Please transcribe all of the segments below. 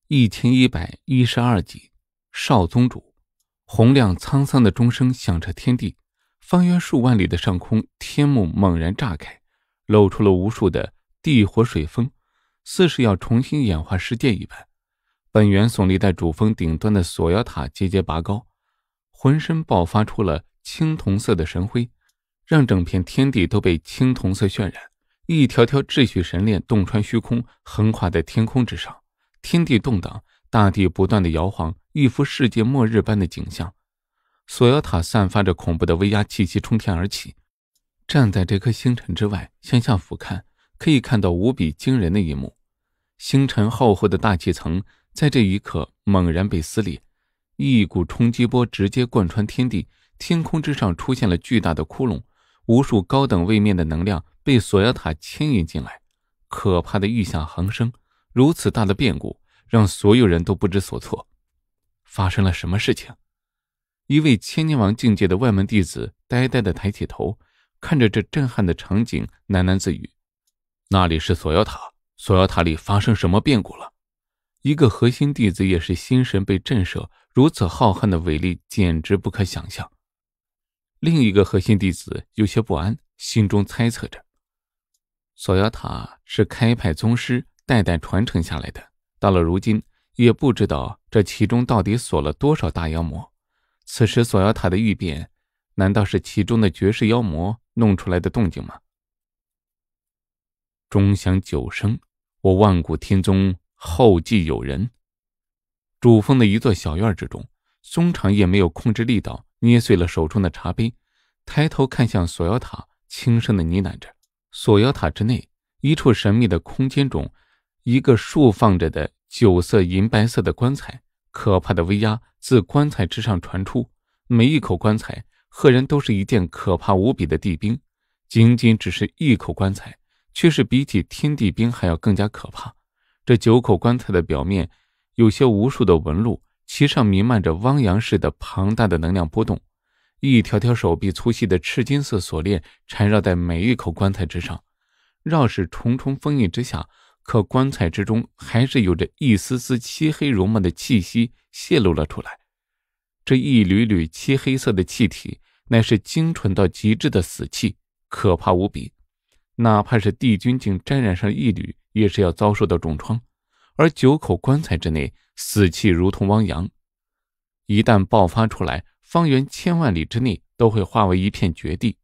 1112集，少宗主。洪亮沧桑的钟声响彻天地，方圆数万里的上空，天幕猛然炸开，露出了无数的地火水风，似是要重新演化世界一般。本源耸立在主峰顶端的锁妖塔节节拔高，浑身爆发出了青铜色的神辉，让整片天地都被青铜色渲染。一条条秩序神链洞穿虚空，横跨在天空之上，天地动荡，大地不断的摇晃，一幅世界末日般的景象。锁妖塔散发着恐怖的威压气息冲天而起，站在这颗星辰之外，向下俯瞰，可以看到无比惊人的一幕。星辰厚厚的大气层在这一刻猛然被撕裂，一股冲击波直接贯穿天地，天空之上出现了巨大的窟窿，无数高等位面的能量被锁妖塔牵引进来，可怕的异象横生。如此大的变故让所有人都不知所措。发生了什么事情？一位千年王境界的外门弟子呆呆地抬起头，看着这震撼的场景，喃喃自语：那里是锁妖塔，锁妖塔里发生什么变故了？一个核心弟子也是心神被震慑，如此浩瀚的伟力简直不可想象。另一个核心弟子有些不安，心中猜测着，锁妖塔是开派宗师代代传承下来的，到了如今也不知道这其中到底锁了多少大妖魔。此时锁妖塔的异变，难道是其中的绝世妖魔弄出来的动静吗？钟响9声，我万古天宗后继有人。主峰的一座小院之中，松长也没有控制力道，捏碎了手中的茶杯，抬头看向锁妖塔，轻声的呢喃着。锁妖塔之内，一处神秘的空间中，一个竖放着的9色银白色的棺材，可怕的威压自棺材之上传出，每一口棺材赫然都是一件可怕无比的地兵，仅仅只是一口棺材，却是比起天地兵还要更加可怕。这9口棺材的表面有些无数的纹路，其上弥漫着汪洋似的庞大的能量波动，一条条手臂粗细的赤金色锁链缠绕在每一口棺材之上，绕是重重封印之下，可棺材之中还是有着一丝丝漆黑如墨的气息泄露了出来。这一缕缕漆黑色的气体乃是精纯到极致的死气，可怕无比，哪怕是帝君境沾染上一缕，也是要遭受到重创。而9口棺材之内，死气如同汪洋，一旦爆发出来，方圆千万里之内都会化为一片绝地。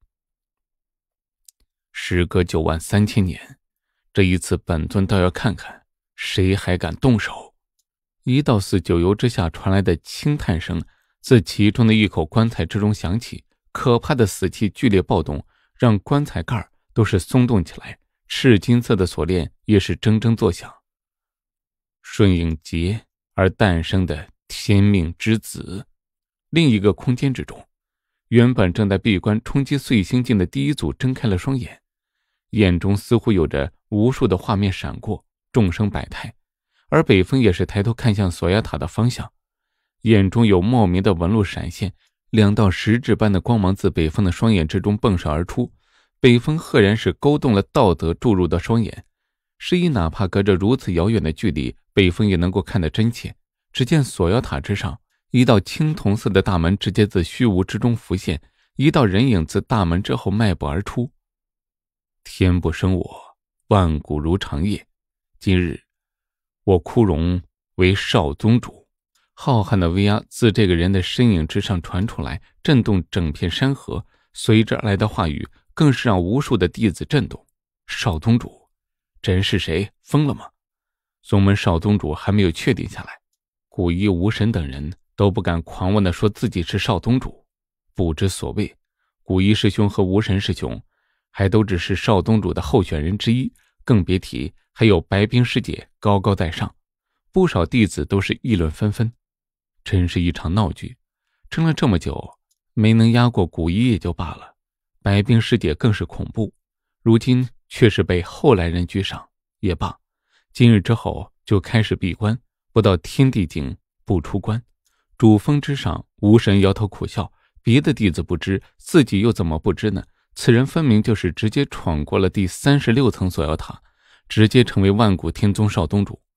时隔93000年，这一次本尊倒要看看谁还敢动手。一道似九幽之下传来的轻叹声自其中的一口棺材之中响起，可怕的死气剧烈暴动，让棺材盖都是松动起来，赤金色的锁链也是铮铮作响。顺应劫而诞生的天命之子。另一个空间之中，原本正在闭关冲击碎星境的第一组睁开了双眼，眼中似乎有着无数的画面闪过，众生百态。而北风也是抬头看向锁妖塔的方向，眼中有莫名的纹路闪现，2道实质般的光芒自北风的双眼之中迸射而出。北风赫然是勾动了道德注入的双眼，是以哪怕隔着如此遥远的距离，北风也能够看得真切。只见锁妖塔之上，一道青铜色的大门直接自虚无之中浮现，一道人影自大门之后迈步而出。天不生我，万古如长夜，今日我枯荣为少宗主。浩瀚的威压自这个人的身影之上传出来，震动整片山河，随之而来的话语更是让无数的弟子震动。少宗主，这人是谁？疯了吗？宗门少宗主还没有确定下来，古一、无神等人都不敢狂妄地说自己是少宗主。不知所谓，古一师兄和无神师兄还都只是少宗主的候选人之一，更别提还有白冰师姐高高在上。不少弟子都是议论纷纷，真是一场闹剧，争了这么久没能压过古一也就罢了，白冰师姐更是恐怖，如今却是被后来人居上。也罢，今日之后就开始闭关，不到天地境不出关。主峰之上，无神摇头苦笑，别的弟子不知，自己又怎么不知呢？此人分明就是直接闯过了第36层锁妖塔，直接成为万古天宗少宗主。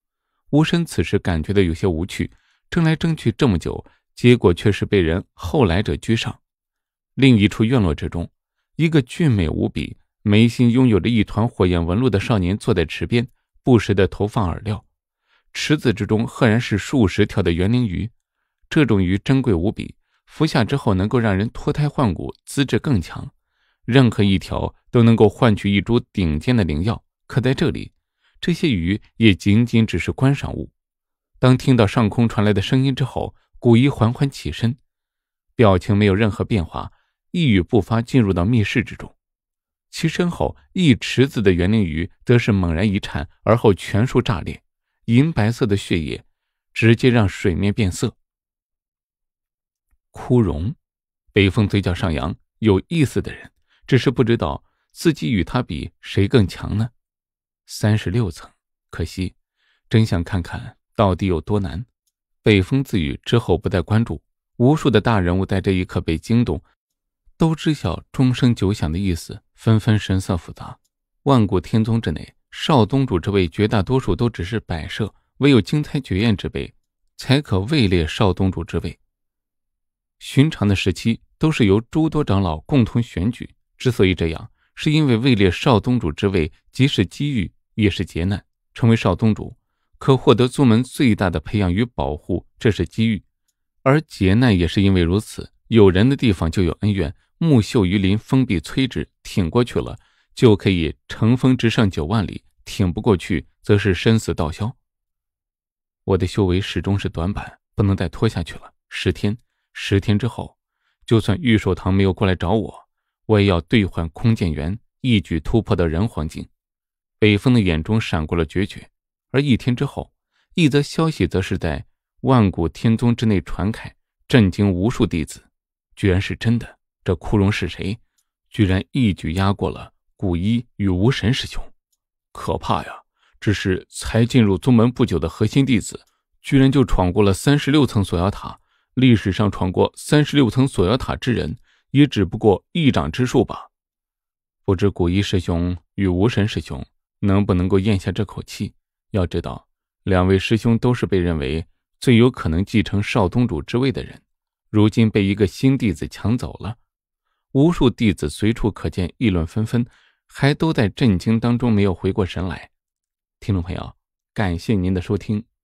吴神此时感觉到有些无趣，争来争去这么久，结果却是被人后来者居上。另一处院落之中，一个俊美无比、眉心拥有着一团火焰纹路的少年坐在池边，不时地投放饵料。池子之中赫然是数十条的元灵鱼，这种鱼珍贵无比，服下之后能够让人脱胎换骨，资质更强，任何一条都能够换取一株顶尖的灵药。可在这里，这些鱼也仅仅只是观赏物。当听到上空传来的声音之后，古一缓缓起身，表情没有任何变化，一语不发进入到密室之中。其身后一池子的元灵鱼则是猛然一颤，而后全数炸裂，银白色的血液直接让水面变色。枯荣，北风嘴角上扬，有意思的人，只是不知道自己与他比谁更强呢？36层，可惜，真想看看到底有多难。北风自语之后不再关注，无数的大人物在这一刻被惊动，都知晓钟声久响的意思，纷纷神色复杂。万古天宗之内，少宗主之位绝大多数都只是摆设，唯有惊猜绝艳之辈才可位列少宗主之位。寻常的时期都是由诸多长老共同选举，之所以这样，是因为位列少宗主之位既是机遇也是劫难。成为少宗主可获得宗门最大的培养与保护，这是机遇，而劫难也是因为如此。有人的地方就有恩怨，木秀于林，风必摧之，挺过去了就可以乘风直上9万里，挺不过去则是生死道消。我的修为始终是短板，不能再拖下去了。10天之后，就算御守堂没有过来找我，我也要兑换空剑元，一举突破到人皇境。北风的眼中闪过了决绝。而1天之后，一则消息则是在万古天宗之内传开，震惊无数弟子。居然是真的，这枯荣是谁？居然一举压过了古一与无神师兄，可怕呀！只是才进入宗门不久的核心弟子，居然就闯过了36层锁妖塔。历史上闯过36层锁妖塔之人，也只不过一掌之数吧。不知古一师兄与无神师兄能不能够咽下这口气？要知道，2位师兄都是被认为最有可能继承少宗主之位的人，如今被一个新弟子抢走了。无数弟子随处可见，议论纷纷，还都在震惊当中没有回过神来。听众朋友，感谢您的收听。